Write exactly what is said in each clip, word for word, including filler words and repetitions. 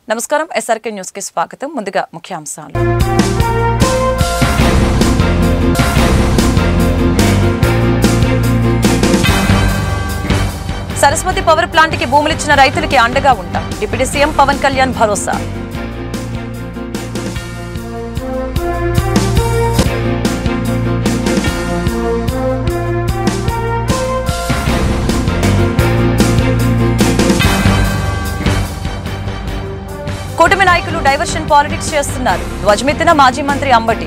నమస్కారం SRK news కి స్వాగతం. ముందుగా ముఖ్యాంశాలు. సరస్వతి పవర్ ప్లాంట్ కి భూములు ఇచ్చిన రైతులకి అండగా ఉంటాం. డిప్యూటీ సీఎం పవన్ కళ్యాణ్ భరోసా. కూటమి నాయకులు డైవర్షన్ పాలిటిక్స్ చేస్తున్నారు. ధ్వజమెత్తిన మాజీ మంత్రి అంబటి.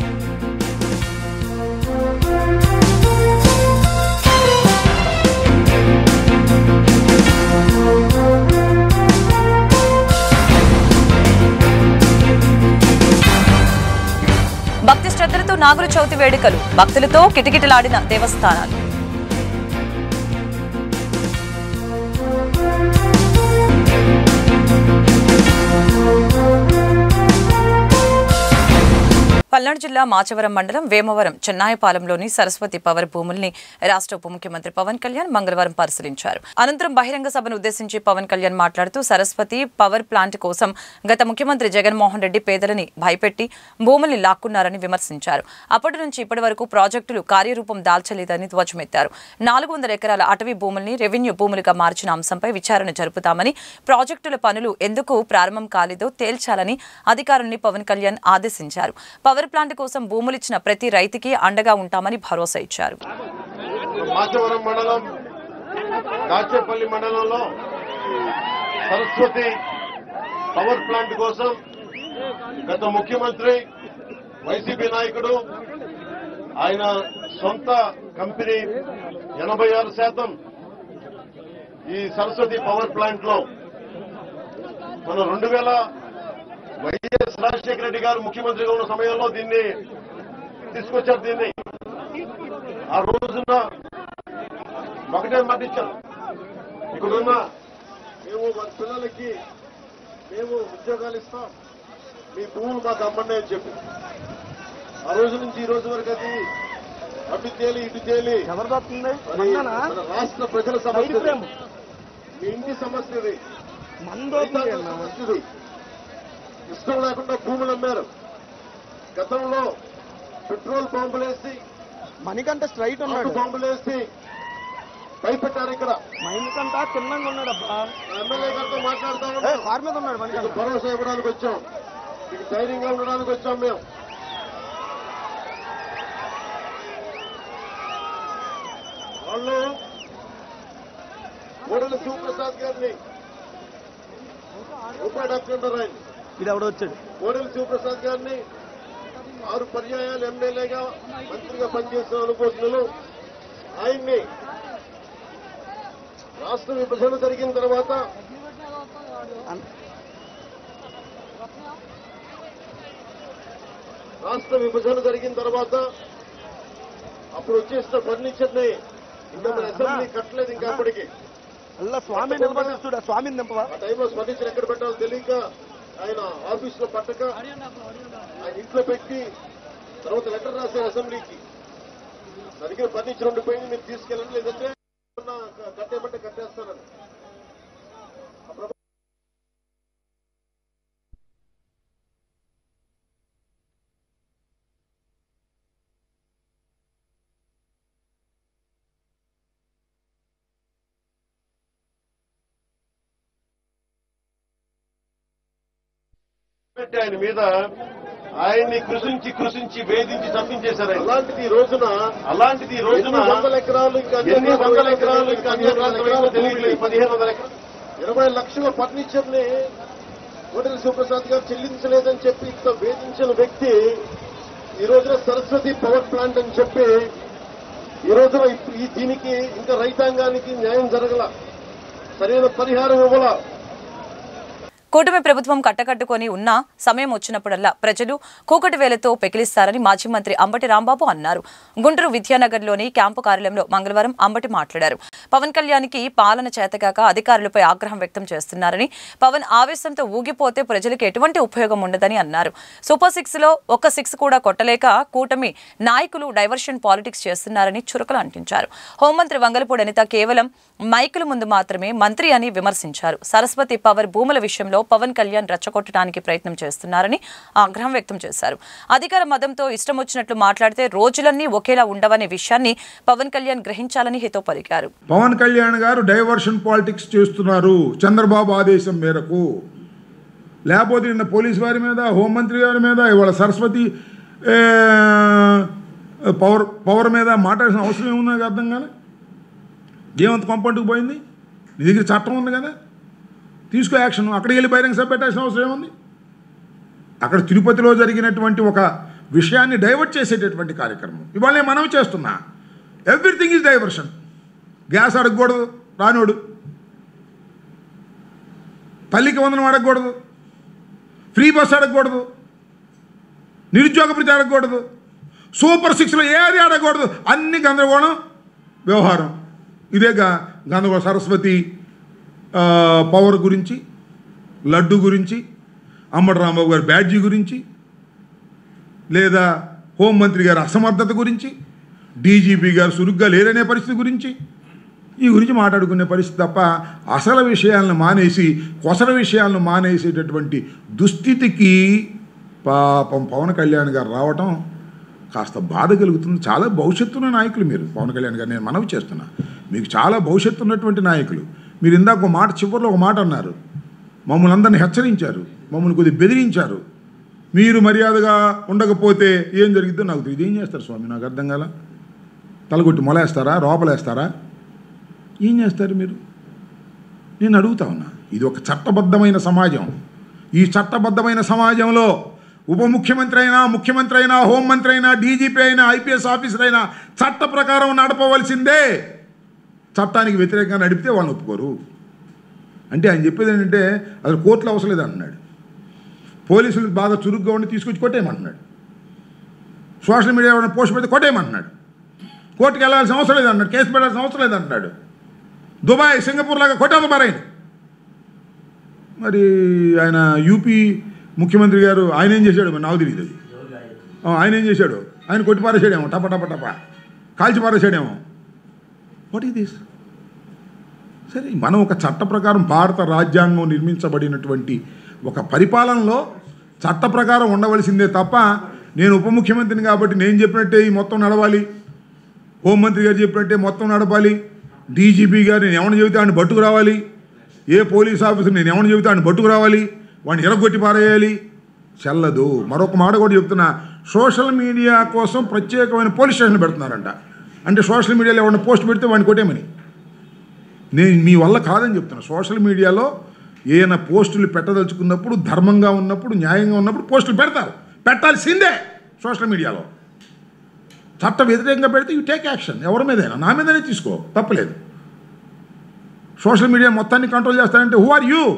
భక్తి శ్రద్ధలతో నాగుల చవితి వేడుకలు. భక్తులతో కిటకిటలాడిన దేవస్థానాలు. పల్నాడు జిల్లా మాచవరం మండలం వేమవరం చెన్నాయపాలెంలోని సరస్వతి పవర్ భూముల్ని రాష్ట్ర ఉప ముఖ్యమంత్రి పవన్ కళ్యాణ్ మంగళవారం పరిశీలించారు. అనంతరం బహిరంగ సభను ఉద్దేశించి పవన్ కళ్యాణ్ మాట్లాడుతూ సరస్వతి పవర్ ప్లాంట్ కోసం గత ముఖ్యమంత్రి జగన్మోహన్ రెడ్డి పేదలని భయపెట్టి భూముల్ని లాక్కున్నారని విమర్శించారు. అప్పటి నుంచి ఇప్పటి వరకు ప్రాజెక్టులు కార్యరూపం దాల్చలేదని ధ్వజమెత్తారు. నాలుగు వందల ఎకరాల అటవీ భూముల్ని రెవెన్యూ భూములుగా మార్చిన అంశంపై విచారణ జరుపుతామని, ప్రాజెక్టుల పనులు ఎందుకు ప్రారంభం కాలేదో తేల్చాలని అధికారుల్ని పవన్ కళ్యాణ్ ఆదేశించారు. పవర్ ప్లాంట్ కోసం భూములు ఇచ్చిన ప్రతి రైతుకి అండగా ఉంటామని భరోసా ఇచ్చారు. మాచవరం మండలం దాచేపల్లి మండలంలో సరస్వతి పవర్ ప్లాంట్ కోసం గత ముఖ్యమంత్రి వైసీపీ నాయకుడు ఆయన సొంత కంపెనీ ఎనభై ఆరు శాతం ఈ సరస్వతి పవర్ ప్లాంట్ లో మన రెండు వేల వైఎస్ రాజశేఖర రెడ్డి గారు ముఖ్యమంత్రిగా ఉన్న సమయంలో దీన్ని తీసుకొచ్చారు. దీన్ని ఆ రోజున ఒకటే మాట ఇచ్చారు, ఇక్కడున్న మేము మన పిల్లలకి మేము ఉద్యోగాలు ఇస్తాం, మీ భూములు మాకు అమ్మండి అని చెప్పి ఆ రోజు నుంచి ఈ రోజు వరకు అది అటు తేలి ఇటు తేలి మన రాష్ట్ర ప్రజల సమస్య, మీ ఇంటి సమస్య ఇది, సమస్య ఇష్టం లేకుండా భూములు అమ్మారు. గతంలో పెట్రోల్ పంపులు వేసి మణికంట స్ట్రైట్ ఉన్నాడు, పంపులు వేసి భయపెట్టారు. ఇక్కడ మణికంట చిన్నంగా ఉన్నాడబ్బా. ఎమ్మెల్యే గారితో మాట్లాడుతూ కార్ మీద ఉన్నాడు. మణికంట భరోసా ఇవ్వడానికి వచ్చాం, మీకు ధైర్యంగా ఉండడానికి వచ్చాం. మేము వాళ్ళు కోడెల శివప్రసాద్ గారిని రూపాయి డాక్టర్ ఆయన ఇది ఎవడో వచ్చాడు. కోడెల శివప్రసాద్ గారిని ఆరు పర్యాయాలు ఎమ్మెల్యేగా మంత్రిగా పనిచేసిన అనుభవజ్ఞులు ఆయన్ని రాష్ట్ర విభజన జరిగిన తర్వాత రాష్ట్ర విభజన జరిగిన తర్వాత అప్పుడు వచ్చేసిన ఫర్నిచర్ ని ఇంకా మన అసెంబ్లీ కట్టలేదు. ఇంకా అప్పటికి అలా స్వామి నిలబడిస్తుడా, స్వామిని నింపవా. ఆ టైంలో ఫర్నిచర్ ఎక్కడ పెట్టాలో తెలియక ఆయన ఆఫీస్ లో పట్టక ఆయన ఇంట్లో పెట్టి తర్వాత లెటర్ రాశారు అసెంబ్లీకి, నా దగ్గర ఫర్నిచర్ ఉండిపోయింది, మీరు తీసుకెళ్ళండి, లేదంటే కట్టేమంటే కట్టేస్తానని. ఆయన మీద ఆయన్ని కృషించి కృషించి వేధించి చంపించేశారు. అలాంటిది ఈ రోజున అలాంటిది ఈ రోజున వందల ఎకరాలు ఇంకా ఎన్ని వందల ఎకరాలు ఇంకా అన్ని ఎకరాలు తెలియట్లేదు. పదిహేను వందల ఎకరాలు ఇరవై లక్షల ఫర్నిచర్ ని కోడెల శివప్రసాద్ గారు చెల్లించలేదని చెప్పి ఇంత వేధించిన వ్యక్తి ఈ రోజున సరస్వతి పవర్ ప్లాంట్ అని చెప్పి ఈ రోజున ఈ దీనికి ఇంకా రైతాంగానికి న్యాయం జరగల, సరైన పరిహారం ఇవ్వాల. కూటమి ప్రభుత్వం కట్టకట్టుకొని ఉన్న సమయం వచ్చినప్పుడల్లా ప్రజలు కూకటి వేలతో పెకిలిస్తారని మాజీ మంత్రి అంబటి రాంబాబు అన్నారు. గుంటూరు విద్యానగర్లోని క్యాంపు కార్యాలయంలో మంగళవారం అంబటి మాట్లాడారు. పవన్ కళ్యాణ్కి పాలన చేతగాక అధికారులపై ఆగ్రహం వ్యక్తం చేస్తున్నారని, పవన్ ఆవేశంతో ఊగిపోతే ప్రజలకు ఎటువంటి ఉపయోగం ఉండదని అన్నారు. సూపర్ సిక్స్ లో ఒక్క సిక్స్ కూడా కొట్టలేక కూటమి నాయకులు డైవర్షన్ పాలిటిక్స్ చేస్తున్నారని చురకలు అంటించారు. హోంమంత్రి వంగలపూడి అనిత కేవలం మైకుల ముందు మాత్రమే మంత్రి అని విమర్శించారు. సరస్వతి పవర్ భూముల విషయంలో పవన్ కళ్యాణ్ రెచ్చగొట్టడానికి ప్రయత్నం చేస్తున్నారని ఆగ్రహం వ్యక్తం చేశారు. అధికార మదంతో ఇష్టం వచ్చినట్లు మాట్లాడితే రోజులన్నీ ఒకేలా ఉండవనే విషయాన్ని పవన్ కళ్యాణ్ గ్రహించాలని హితో పలికారు. పవన్ కళ్యాణ్ గారు డైవర్షన్ పాలిటిక్స్ చేస్తున్నారు చంద్రబాబు ఆదేశం మేరకు. లేకపోతే నిన్న పోలీసు వారి మీద, హోంమంత్రి గారి మీద, ఇవాళ సరస్వతి పవర్ పవర్ మీద మాట్లాడాల్సిన అవసరం ఏముంది నాకు అర్థం కానీ. ఏమంత కొంపంటుకు పోయింది? నీ దగ్గర చట్టం ఉంది కదా, తీసుకో యాక్షన్. అక్కడికి వెళ్ళి బహిరంగ సభ పెట్టాల్సిన అవసరం ఏముంది? అక్కడ తిరుపతిలో జరిగినటువంటి ఒక విషయాన్ని డైవర్ట్ చేసేటటువంటి కార్యక్రమం ఇవాళ నేను మనవి చేస్తున్నా. Everything is diversion. గ్యాస్ అడగకూడదు రానోడు, తల్లికి వందనం అడగకూడదు, ఫ్రీ బస్ అడగకూడదు, నిరుద్యోగ భృతి అడగకూడదు, సూపర్ సిక్స్లో ఏది అడగకూడదు, అన్ని గందరగోళం వ్యవహారం. ఇదేగా గందరగోళ సరస్వతి పవర్ గురించి, లడ్డు గురించి, అమ్మడి రాంబాబు గారి బ్యాడ్జీ గురించి, లేదా హోంమంత్రి గారి అసమర్థత గురించి, డీజీపీ గారు సురుగ్గా లేరనే పరిస్థితి గురించి, ఈ గురించి మాట్లాడుకునే పరిస్థితి తప్ప అసలు విషయాలను మానేసి కొసల విషయాలను మానేసేటటువంటి దుస్థితికి పాపం పవన్ కళ్యాణ్ గారు రావటం కాస్త బాధ కలుగుతుంది. చాలా భవిష్యత్తున్న నాయకులు మీరు పవన్ కళ్యాణ్ గారు, నేను మనవి చేస్తున్నా. మీకు చాలా భవిష్యత్తు ఉన్నటువంటి నాయకులు. మీరు ఇందాక ఒక మాట చివరిలో ఒక మాట అన్నారు, మమ్మల్ని అందరిని హెచ్చరించారు, మమ్మల్ని కొద్దిగా బెదిరించారు. మీరు మర్యాదగా ఉండకపోతే ఏం జరిగిద్దో నాకు తెలియదు. ఏం చేస్తారు స్వామి? నాకు అర్థం కాల. తలగొట్టి మొలేస్తారా, రోపలేస్తారా, ఏం చేస్తారు మీరు? నేను అడుగుతా ఉన్నా. ఇది ఒక చట్టబద్ధమైన సమాజం. ఈ చట్టబద్ధమైన సమాజంలో ఉప ముఖ్యమంత్రి అయినా, ముఖ్యమంత్రి అయినా, హోంమంత్రి అయినా, డీజీపీ అయినా, ఐపీఎస్ ఆఫీసర్ అయినా చట్ట ప్రకారం నడపవలసిందే. చట్టానికి వ్యతిరేకంగా నడిపితే వాళ్ళని ఒప్పుకోరు. అంటే ఆయన చెప్పేది ఏంటంటే అసలు కోర్టులో అవసరం లేదు అంటున్నాడు. పోలీసులు బాగా చురుగ్గా ఉండి తీసుకొచ్చి కొట్టేయమంటున్నాడు. సోషల్ మీడియా ఏమైనా పోస్ట్ పెడితే కొట్టేయమంటున్నాడు. కోర్టుకు వెళ్ళాల్సిన అవసరం లేదు అన్నాడు. కేసు పెట్టాల్సిన అవసరం లేదు అంటున్నాడు. దుబాయ్, సింగపూర్ లాగా కొట్టాలి మరైన. మరి ఆయన యూపీ ముఖ్యమంత్రి గారు ఆయన ఏం చేశాడు మరి నాకు తెలియదు. అది ఆయన ఏం చేశాడు? ఆయన కొట్టి పారేసాడేమో, టప టప టప కాల్చి పారేసాడేమో. What is this? సరే, మనం ఒక చట్ట ప్రకారం భారత రాజ్యాంగం నిర్మించబడినటువంటి ఒక పరిపాలనలో చట్ట ప్రకారం ఉండవలసిందే తప్ప నేను ఉప ముఖ్యమంత్రిని కాబట్టి నేను చెప్పినట్టే ఈ మొత్తం నడవాలి, హోంమంత్రి గారు చెప్పినట్టే మొత్తం నడపాలి, డీజీపీ గారు నేను ఎవరిని చెబితే ఆయన బట్టుకు రావాలి, ఏ పోలీస్ ఆఫీసర్ నేను ఎవరిని చెబితే ఆయన బట్టుకు రావాలి, వాడిని ఎరగొట్టి పారేయాలి, చెల్లదు. మరొక మాట కూడా చెప్తున్నా, సోషల్ మీడియా కోసం ప్రత్యేకమైన పోలీస్ స్టేషన్ పెడుతున్నారంట. అంటే సోషల్ మీడియాలో ఎవరైనా పోస్ట్ పెడితే వాడిని కొట్టేమని. నేను మీ వల్ల కాదని చెప్తున్నా. సోషల్ మీడియాలో ఏమైనా పోస్టులు పెట్టదలుచుకున్నప్పుడు, ధర్మంగా ఉన్నప్పుడు, న్యాయంగా ఉన్నప్పుడు పోస్టులు పెడతారు, పెట్టాల్సిందే. సోషల్ మీడియాలో చట్ట వ్యతిరేకంగా పెడితే యూ టేక్ యాక్షన్. ఎవరి మీదైనా, నా మీదనే తీసుకో, తప్పలేదు. సోషల్ మీడియా మొత్తాన్ని కంట్రోల్ చేస్తారంటే హూ ఆర్ యూ?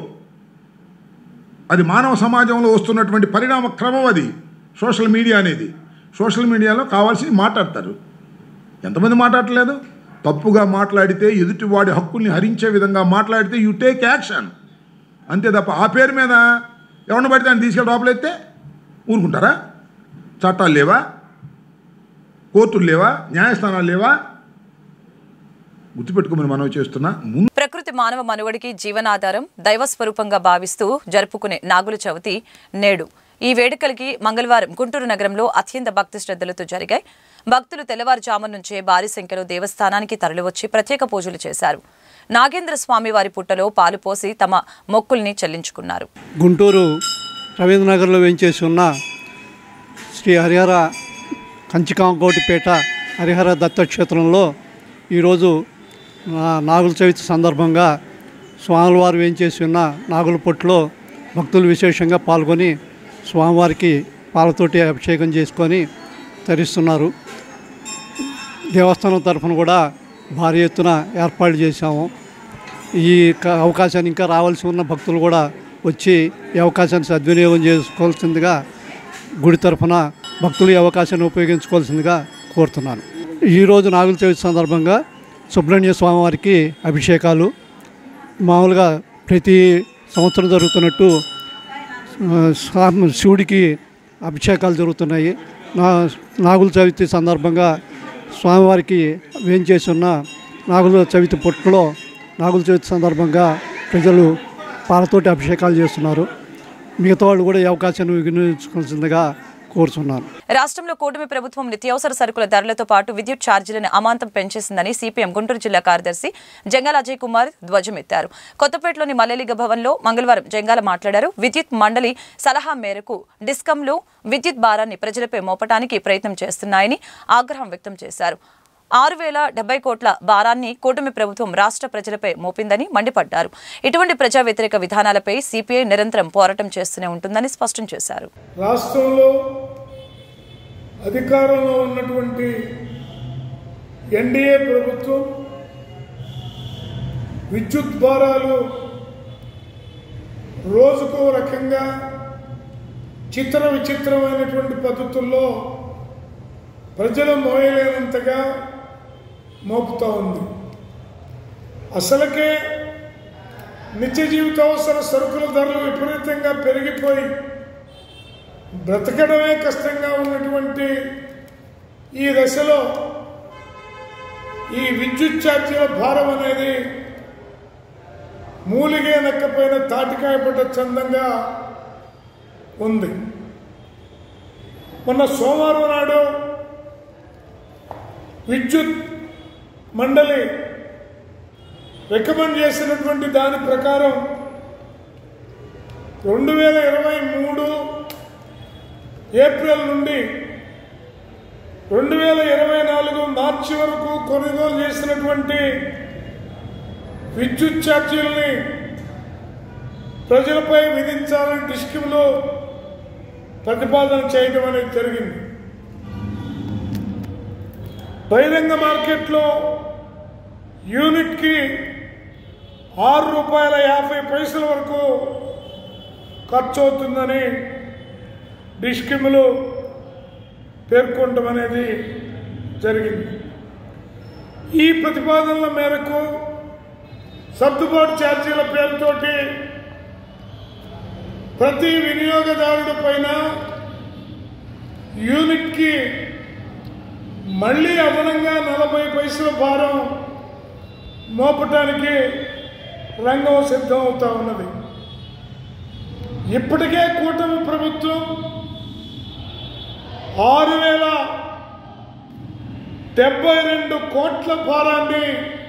అది మానవ సమాజంలో వస్తున్నటువంటి పరిణామ క్రమం. అది సోషల్ మీడియా అనేది. సోషల్ మీడియాలో కావాల్సింది మాట్లాడతారు. ఎంతమంది మాట్లాడలేదు? తప్పుగా మాట్లాడితే, ఎదుటివాడి హక్కుల్ని హరించే విధంగా మాట్లాడితే యూ టేక్ యాక్షన్. అంతే తప్ప ఆ పేరు మీద ఎవరిని పడితే ఆయన తీసుకెళ్ళి లోపలెత్తే ఊరుకుంటారా? చట్టాలు లేవా? కోర్టులు లేవా? న్యాయస్థానాలు లేవా? గుర్తుపెట్టుకోమని మనం చేస్తున్నా. ప్రకృతి మానవ మనుగడికి జీవనాధారం, దైవస్వరూపంగా భావిస్తూ జరుపుకునే నాగుల చవితి నేడు. ఈ వేడుకలకి మంగళవారం గుంటూరు నగరంలో అత్యంత భక్తి శ్రద్ధలతో జరిగాయి. భక్తులు తెల్లవారుజాము నుంచే భారీ సంఖ్యలో దేవస్థానానికి తరలివచ్చి ప్రత్యేక పూజలు చేశారు. నాగేంద్ర స్వామి వారి పుట్టలో పాలు పోసి తమ మొక్కుల్ని చెల్లించుకున్నారు. గుంటూరు రవీంద్రనగర్లో వేంచేసి ఉన్న శ్రీ హరిహర కంచికాంకోటిపేట హరిహర దత్తక్షేత్రంలో ఈరోజు నాగుల చవితి సందర్భంగా స్వామివారు వేంచేసి ఉన్న నాగుల పొట్టులో భక్తులు విశేషంగా పాల్గొని స్వామివారికి పాలతోటి అభిషేకం చేసుకొని తరిస్తున్నారు. దేవస్థానం తరఫున కూడా భారీ ఎత్తున ఏర్పాటు చేశాము. ఈ అవకాశాన్ని ఇంకా రావాల్సి ఉన్న భక్తులు కూడా వచ్చి ఈ అవకాశాన్ని సద్వినియోగం చేసుకోవాల్సిందిగా గుడి తరఫున భక్తులు ఈ అవకాశాన్ని ఉపయోగించుకోవాల్సిందిగా కోరుతున్నాను. ఈరోజు నాగుల చవితి సందర్భంగా సుబ్రహ్మణ్య స్వామివారికి అభిషేకాలు మామూలుగా ప్రతి సంవత్సరం జరుగుతున్నట్టు శివుడికి అభిషేకాలు జరుగుతున్నాయి. నా నాగుల చవితి సందర్భంగా స్వామివారికి వేంచేసి ఉన్న నాగుల చవితి పొట్టులో నాగుల చవితి సందర్భంగా ప్రజలు పాలతోటి అభిషేకాలు చేస్తున్నారు. మిగతా వాళ్ళు కూడా ఈ అవకాశాన్ని వినియోగించుకోవాల్సిందిగా కోరుతున్నాను. రాష్ట్రంలో కూటమి ప్రభుత్వం నిత్యావసర సరుకుల ధరలతో పాటు విద్యుత్ ఛార్జీలను అమాంతం పెంచేసిందని సిపిఎం గుంటూరు జిల్లా కార్యదర్శి జంగాల అజయ్ కుమార్ ధ్వజమెత్తారు. కొత్తపేటలోని మల్లెలిగ భవన్లో మంగళవారం జంగాల మాట్లాడారు. విద్యుత్ మండలి సలహా మేరకు డిస్కంలు విద్యుత్ భారాన్ని ప్రజలపై మోపటానికి ప్రయత్నం చేస్తున్నాయని ఆగ్రహం వ్యక్తం చేశారు. ఆరు వేల డెబ్బై కోట్ల భారాన్ని కూటమి ప్రభుత్వం రాష్ట్ర ప్రజలపై మోపిందని మండిపడ్డారు. ఇటువంటి ప్రజా వ్యతిరేక విధానాలపై సిపిఐ నిరంతరం పోరాటం చేస్తూనే ఉంటుందని స్పష్టం చేశారు. రాష్ట్రంలో అధికారంలో ఉన్నటువంటి ఎన్డీఏ ప్రభుత్వం విద్యుత్ భారాలు రోజుకో రకంగా చిత్ర విచిత్రమైనటువంటి పద్ధతుల్లో ప్రజలు మోయలేనంతగా మోపుతూ ఉంది. అసలుకే నిత్య జీవితావసర సరుకుల ధరలు విపరీతంగా పెరిగిపోయి బ్రతకడమే కష్టంగా ఉన్నటువంటి ఈ దశలో ఈ విద్యుత్ ఛార్జీల భారం అనేది మూలిగే నక్కపోయిన తాటికాయ పడ్డ చందంగా ఉంది. మొన్న సోమవారం నాడు విద్యుత్ మండలి రికమెండ్ చేసినటువంటి దాని ప్రకారం రెండు వేల ఇరవై మూడు ఏప్రిల్ నుండి రెండు వేల ఇరవై నాలుగు మార్చి వరకు కొనుగోలు చేసినటువంటి విద్యుత్ ఛార్జీలని ప్రజలపై విధించాలని డిస్కంలో ప్రతిపాదన చేయడం అనేది జరిగింది. బహిరంగ మార్కెట్లో యూనిట్కి ఆరు రూపాయల యాభై పైసల వరకు ఖర్చు అవుతుందని డిస్కంలు పేర్కొనడం అనేది జరిగింది. ఈ ప్రతిపాదనల మేరకు సర్దుబాటు ఛార్జీల పేరుతోటి ప్రతి వినియోగదారుడి పైన యూనిట్కి మళ్ళీ అదనంగా నలభై పైసల భారం మోపటానికి రంగం సిద్ధం అవుతా ఉన్నది. ఇప్పటికే కూటమి ప్రభుత్వం ఆరు వేల డెబ్బై రెండు కోట్ల భారాన్ని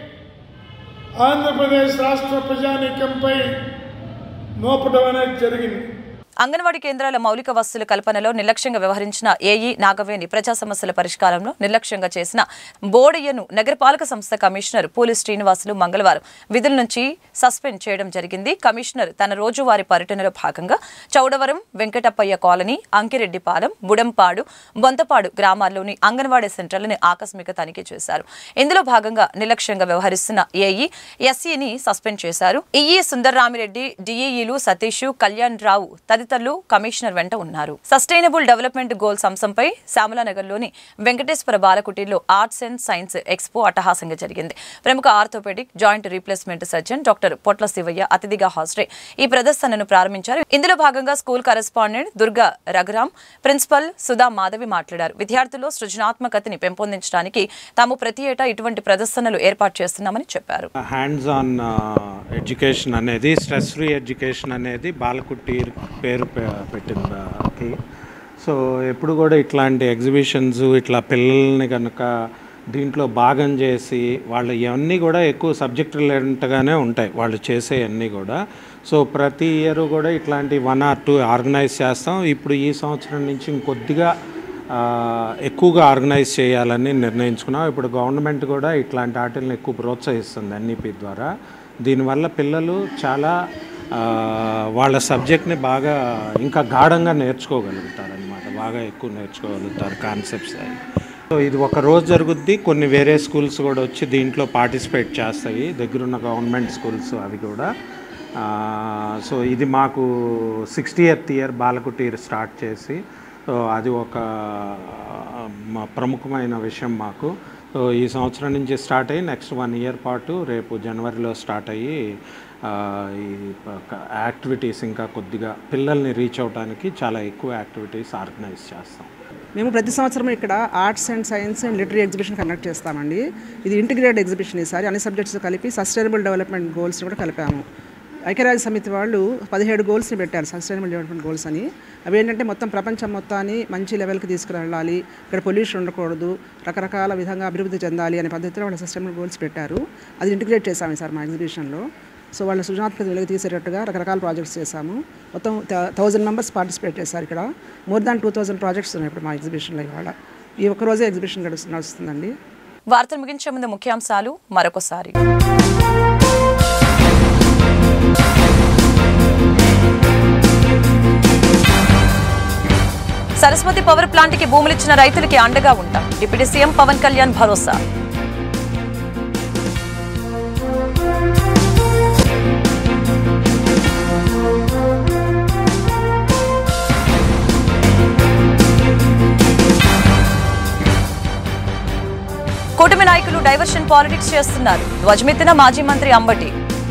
ఆంధ్రప్రదేశ్ రాష్ట్ర ప్రజానీకంపై మోపడం అనేది జరిగింది. అంగన్వాడీ కేంద్రాల మౌలిక వసతుల కల్పనలో నిర్లక్ష్యంగా వ్యవహరించిన ఏఈ నాగవేణి ప్రజా సమస్యల పరిష్కారంలో నిర్లక్ష్యంగా చేసిన బోడయ్యను నగరపాలక సంస్థ కమిషనర్ పూలి శ్రీనివాసులు మంగళవారం విధుల నుంచి సస్పెండ్ చేయడం జరిగింది. కమిషనర్ తన రోజువారీ పర్యటనలో భాగంగా చౌడవరం, వెంకటప్పయ్య కాలనీ, అంకిరెడ్డిపాలెం, బుడంపాడు, బొంతపాడు గ్రామాల్లోని అంగన్వాడీ సెంటర్లను ఆకస్మిక తనిఖీ చేశారు. ఇందులో భాగంగా నిర్లక్ష్యంగా వ్యవహరిస్తున్న ఏఈ ఎస్ఈని సస్పెండ్ చేశారు. ఈఈ సుందర్రామిరెడ్డి, డిఈఈలు సతీష్, కళ్యాణ్ రావు తదితరులు కమిషనర్ వెంట ఉన్నారు. సస్టైనబుల్ డెవలప్మెంట్ గోల్స్ అంశంపై శ్యామలానగర్లోని వెంకటేశ్వర బాలకుటీలో ఆర్ట్స్ అండ్ సైన్స్ ఎక్స్పో అట్టహాసంగా జరిగింది. ప్రముఖ orthopedic, joint replacement surgeon doctor Potla Sivaiah అతిథిగా హాజరై ఈ ప్రదర్శనను ప్రారంభించారు. ఇందులో భాగంగా school correspondent Durga Raghuram, principal Sudha Madhavi మాట్లాడారు. విద్యార్థుల్లో సృజనాత్మకతని పెంపొందించడానికి తాము ప్రతి ఏటా ఇటువంటి ప్రదర్శనలు ఏర్పాటు చేస్తున్నామని చెప్పారు. హ్యాండ్స్ ఆన్ ఎడ్యుకేషన్ అనేది, స్ట్రెస్ ఫ్రీ ఎడ్యుకేషన్ అనేది బాలకుట్టి పేరు పెట్టింది. సో ఎప్పుడు కూడా ఇట్లాంటి ఎగ్జిబిషన్స్ ఇట్లా పిల్లల్ని కనుక దీంట్లో భాగం చేసి వాళ్ళు ఇవన్నీ కూడా ఎక్కువ సబ్జెక్ట్ రిలేటెడ్గానే ఉంటాయి వాళ్ళు చేసేవన్నీ కూడా. సో ప్రతి ఇయర్ కూడా ఇట్లాంటి వన్ ఆర్ టూ ఆర్గనైజ్ చేస్తాం. ఇప్పుడు ఈ సంవత్సరం నుంచి ఇంకొద్దిగా ఎక్కువగా ఆర్గనైజ్ చేయాలని నిర్ణయించుకున్నాం. ఇప్పుడు గవర్నమెంట్ కూడా ఇట్లాంటి వాటిని ఎక్కువ ప్రోత్సహిస్తుంది ఎన్ఈపీ ద్వారా. దీనివల్ల పిల్లలు చాలా వాళ్ళ సబ్జెక్ట్ని బాగా ఇంకా గాఢంగా నేర్చుకోగలుగుతారు అనమాట, బాగా ఎక్కువ నేర్చుకోగలుగుతారు కాన్సెప్ట్స్ అవి. సో ఇది ఒక రోజు జరుగుద్ది. కొన్ని వేరే స్కూల్స్ కూడా వచ్చి దీంట్లో పార్టిసిపేట్ చేస్తాయి, దగ్గరున్న గవర్నమెంట్ స్కూల్స్ అవి కూడా. సో ఇది మాకు సిక్స్టీయత్ ఇయర్ బాలకుట్టి స్టార్ట్ చేసి, సో అది ఒక ప్రముఖమైన విషయం మాకు. సో ఈ సంవత్సరం నుంచి స్టార్ట్ అయ్యి నెక్స్ట్ వన్ ఇయర్ పాటు రేపు జనవరిలో స్టార్ట్ అయ్యి ఈ యాక్టివిటీస్ ఇంకా కొద్దిగా పిల్లల్ని రీచ్ అవడానికి చాలా ఎక్కువ యాక్టివిటీస్ ఆర్గనైజ్ చేస్తాం. మేము ప్రతి సంవత్సరం ఇక్కడ arts and science and literary exhibition conduct చేస్తామండి. ఇది ఇంటిగ్రేటెడ్ ఎగ్జిబిషన్. ఈసారి అన్ని సబ్జెక్ట్స్ కలిపి సస్టైనబుల్ డెవలప్మెంట్ గోల్స్ కూడా కలిపాము. ఐక్యరాజ్య సమితి వాళ్ళు పదిహేడు గోల్స్ని పెట్టారు, సస్టైనబుల్ డెవలప్మెంట్ గోల్స్ అని. అవి ఏంటంటే మొత్తం ప్రపంచం మొత్తాన్ని మంచి లెవెల్కి తీసుకువెళ్ళాలి, ఇక్కడ పొల్యూషన్ ఉండకూడదు, రకరకాల విధంగా అభివృద్ధి చెందాలి అనే పద్ధతిలో వాళ్ళు సస్టైనబుల్ గోల్స్ పెట్టారు. అది ఇంటిగ్రేట్ చేశాము సార్ మా ఎగ్జిబిషన్లో. సో వాళ్ళ సృజనాత్మకత వెలుగు తీసేటట్టుగా రకరకాల ప్రాజెక్ట్స్ చేశాము. మొత్తం థౌజండ్ మెంబర్స్ పార్టిసిపేట్ చేశారు. ఇక్కడ more than two thousand projects ఉన్నాయి ఇప్పుడు మా ఎగ్జిబిషన్లో. ఇవాళ ఈ ఒక్కరోజే ఎగ్జిబిషన్ నడుస్తు నడుస్తుందండి. వార్తలు ముగించే ముందు ముఖ్యాంశాలు మరొకసారి. సరస్వతి పవర్ ప్లాంట్ కి భూములిచ్చిన రైతులకి అండగా ఉంటాం, డిప్యూటీ సీఎం పవన్ కళ్యాణ్ భరోసా. కూటమి నాయకులు డైవర్షన్ పాలిటిక్స్ చేస్తున్నారు, ధ్వజమెత్తిన మాజీ మంత్రి అంబటి.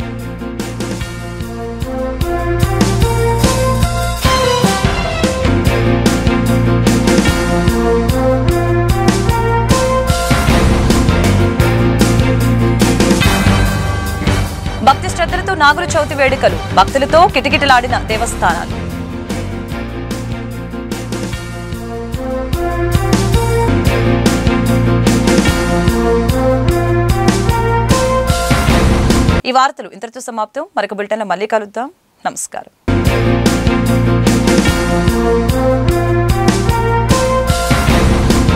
భక్తి శ్రద్ధలతో నాగుల చవితి వేడుకలు, భక్తులతో కిటకిటలాడిన దేవస్థానాలు. ఈ వార్తలు ఇంతటితో సమాప్తం. మరొక బులెటిన్లో మళ్ళీ కలుద్దాం. నమస్కారం.